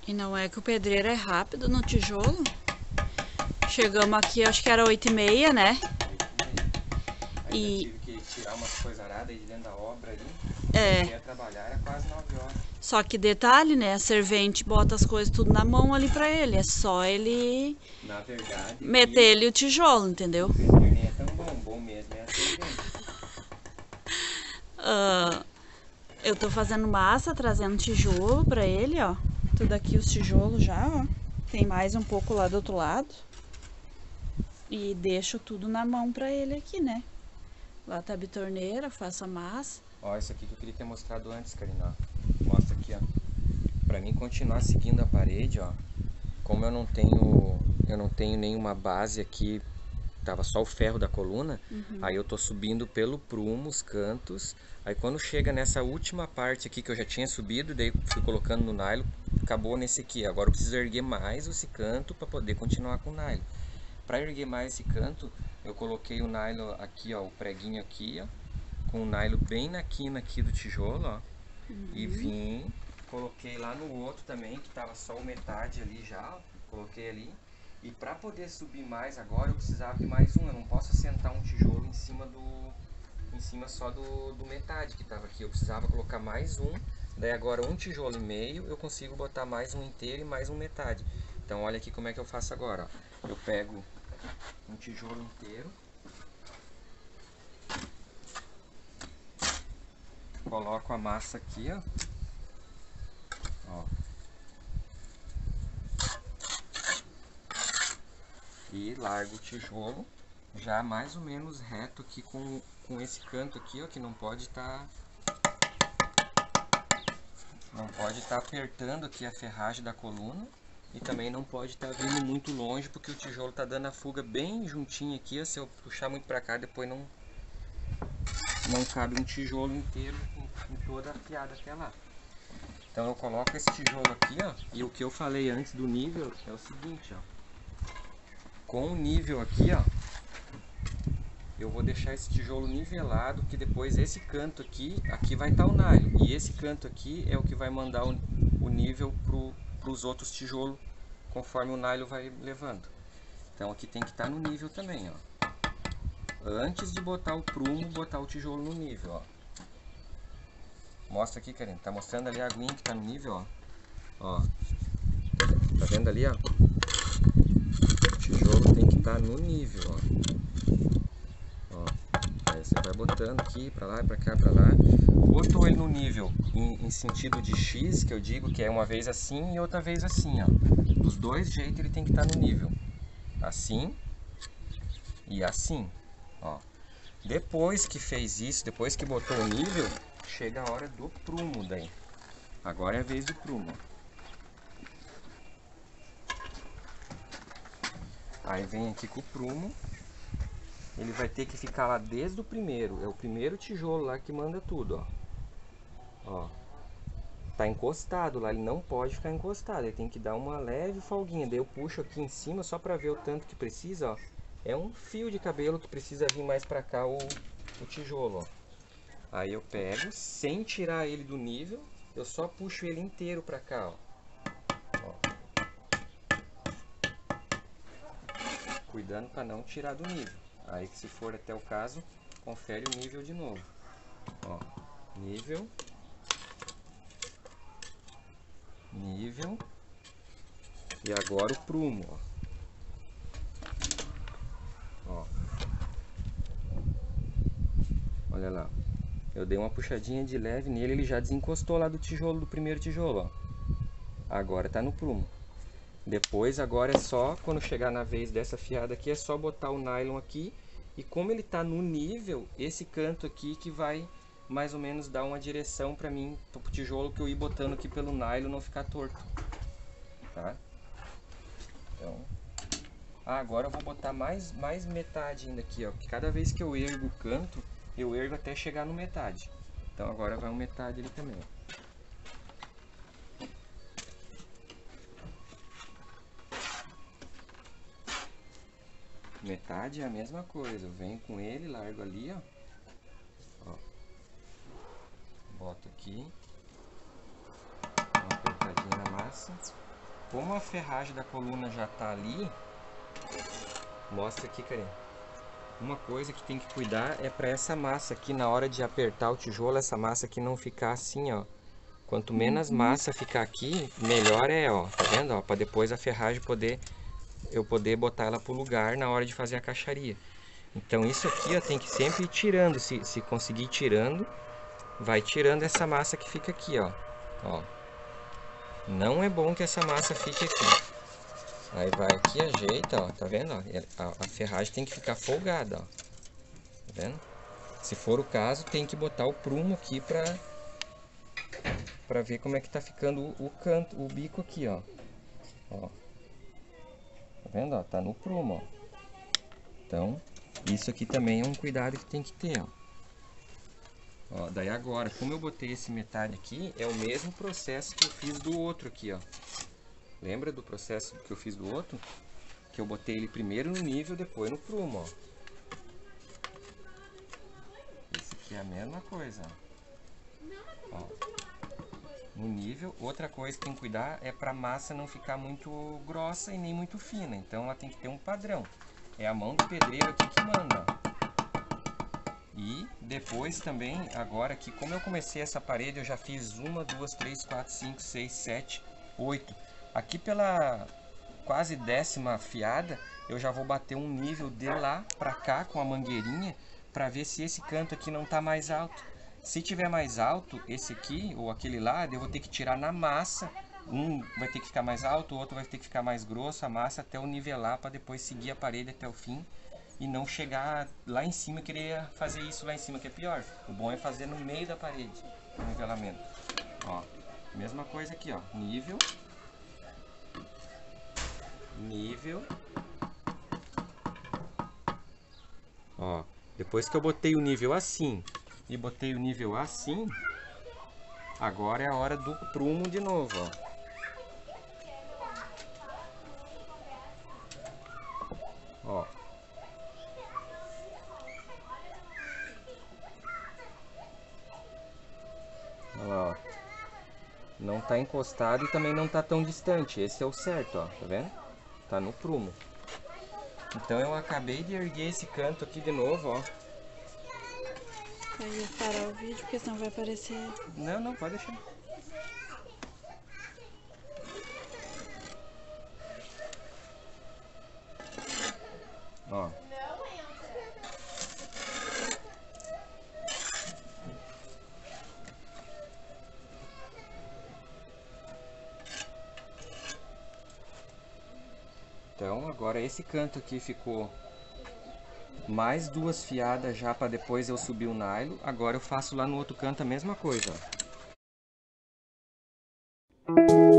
E não é que o pedreiro é rápido no tijolo. Chegamos aqui, acho que era 8h30, né? 8h30. Ainda tive que tirar umas coisas aradas aí de dentro da obra ali. Comecei a trabalhar, era quase 9 horas. Só que detalhe, né? A servente bota as coisas tudo na mão ali pra ele. É só ele Na verdade, meter ele o tijolo, entendeu? o pedreiro nem é tão bom. Bom mesmo é a servente. Eu tô fazendo massa, trazendo tijolo pra ele, ó. Tudo aqui os tijolos já, ó. Tem mais um pouco lá do outro lado. E deixo tudo na mão pra ele aqui, né? Lá tá a bitorneira, faço a massa. Ó, isso aqui que eu queria ter mostrado antes, Karina. Mostra aqui, ó. Pra mim continuar seguindo a parede, ó. Como eu não tenho nenhuma base aqui, tava só o ferro da coluna, aí eu tô subindo pelo prumo, os cantos. Aí quando chega nessa última parte aqui que eu já tinha subido, daí fui colocando no nylon, acabou nesse aqui. Agora eu preciso erguer mais esse canto para poder continuar com o nylon. Para erguer mais esse canto, eu coloquei o nylon aqui, ó, o preguinho aqui, ó, com o nylon bem na quina aqui do tijolo, ó. E vim, coloquei lá no outro também, que tava só o metade ali já, ó, coloquei ali. E para poder subir mais agora, eu precisava de mais um. Eu não posso assentar um tijolo em cima só do metade que tava aqui. Eu precisava colocar mais um. Daí agora um tijolo e meio, eu consigo botar mais um inteiro e mais um metade. Então olha aqui como é que eu faço agora, ó. Eu pego um tijolo inteiro, coloco a massa aqui, ó. Ó. E largo o tijolo já mais ou menos reto aqui com esse canto aqui, ó, que não pode estar apertando aqui a ferragem da coluna e também não pode estar vindo muito longe, porque o tijolo tá dando a fuga bem juntinho aqui, ó. Se eu puxar muito para cá, depois não cabe um tijolo inteiro em toda a fiada até lá. Então eu coloco esse tijolo aqui, ó, e o que eu falei antes do nível é o seguinte, ó. Com o nível aqui, ó, eu vou deixar esse tijolo nivelado, que depois esse canto aqui vai estar o nylon. E esse canto aqui é o que vai mandar o nível para os outros tijolos, conforme o nylon vai levando. Então aqui tem que estar no nível também, ó. Antes de botar o prumo, botar o tijolo no nível, ó. Mostra aqui, Karine. Tá mostrando ali a aguinha que tá no nível, ó. Ó. Tá vendo ali, ó? O tijolo tem que estar no nível, ó. Ó. Aí você vai botando aqui, pra lá, pra cá, pra lá. Botou ele no nível em sentido de X, que eu digo que é uma vez assim e outra vez assim, ó. Dos dois jeitos ele tem que estar no nível. Assim e assim, ó. Depois que fez isso, depois que botou o nível, chega a hora do prumo daí. Agora é a vez do prumo. Aí vem aqui com o prumo. Ele vai ter que ficar lá desde o primeiro. É o primeiro tijolo lá que manda tudo, ó. Ó. Tá encostado lá, ele não pode ficar encostado. Ele tem que dar uma leve folguinha. Daí eu puxo aqui em cima só pra ver o tanto que precisa, ó. É um fio de cabelo que precisa vir mais pra cá o tijolo, ó. Aí eu pego, sem tirar ele do nível, eu só puxo ele inteiro pra cá, ó. Cuidando para não tirar do nível. Aí que se for até o caso, confere o nível de novo. Ó, nível, nível e agora o prumo, ó. Olha lá. Eu dei uma puxadinha de leve nele, ele já desencostou lá do tijolo, do primeiro tijolo, ó. Agora tá no prumo. Depois, agora é só, quando chegar na vez dessa fiada aqui, é só botar o nylon aqui. E como ele tá no nível, esse canto aqui que vai mais ou menos dar uma direção pra mim, pro tijolo que eu ir botando aqui pelo nylon não ficar torto. Tá? Então... Ah, agora eu vou botar mais metade ainda aqui, ó. Porque cada vez que eu ergo o canto, eu ergo até chegar no metade. Então agora vai um metade ali também, ó. Metade é a mesma coisa, eu venho com ele, largo ali, ó. Ó. Boto aqui, uma apertadinha na massa. como a ferragem da coluna já tá ali, mostra aqui, Karine. Uma coisa que tem que cuidar é para essa massa aqui, na hora de apertar o tijolo, essa massa aqui não ficar assim, ó. Quanto menos massa ficar aqui, melhor é, ó. Tá vendo, ó? Para depois a ferragem eu poder botar ela pro lugar na hora de fazer a caixaria. Então isso aqui, ó, tem que sempre ir tirando. Se conseguir ir tirando, vai tirando essa massa que fica aqui, ó. Ó. Não é bom que essa massa fique aqui. Aí vai aqui, ajeita, ó. Tá vendo, ó? A ferragem tem que ficar folgada, ó. Tá vendo? Se for o caso, tem que botar o prumo aqui pra ver como é que tá ficando o canto, o bico aqui, ó. Ó. Tá vendo, ó? Tá no prumo, ó. Então, isso aqui também é um cuidado que tem que ter, ó. Ó, daí agora, como eu botei esse metade aqui, é o mesmo processo que eu fiz do outro aqui, ó. Lembra do processo que eu fiz do outro? Que eu botei ele primeiro no nível, depois no prumo, ó. Esse aqui é a mesma coisa, ó. No nível, outra coisa que tem que cuidar é para a massa não ficar muito grossa e nem muito fina. Então ela tem que ter um padrão. É a mão do pedreiro aqui que manda, ó. E depois também, agora que como eu comecei essa parede, eu já fiz 1, 2, 3, 4, 5, 6, 7, 8. Aqui pela quase 10ª fiada, eu já vou bater um nível de lá para cá com a mangueirinha, para ver se esse canto aqui não tá mais alto. Se tiver mais alto, esse aqui ou aquele lado, eu vou ter que tirar na massa. Um vai ter que ficar mais alto, o outro vai ter que ficar mais grosso a massa até eu nivelar para depois seguir a parede até o fim. E não chegar lá em cima e querer fazer isso lá em cima, que é pior. O bom é fazer no meio da parede, o nivelamento. Ó, mesma coisa aqui, ó. Nível. Nível. Ó, depois que eu botei o nível assim e botei o nível assim, agora é a hora do prumo de novo, ó. Ó. Olha lá, ó. Não tá encostado e também não tá tão distante. Esse é o certo, ó. Tá vendo? Tá no prumo. Então eu acabei de erguer esse canto aqui de novo, ó. Eu ia parar o vídeo porque senão vai aparecer. Não, não, pode deixar. Ó. Então agora esse canto aqui ficou mais 2 fiadas já para depois eu subir o nylon. Agora eu faço lá no outro canto a mesma coisa, ó.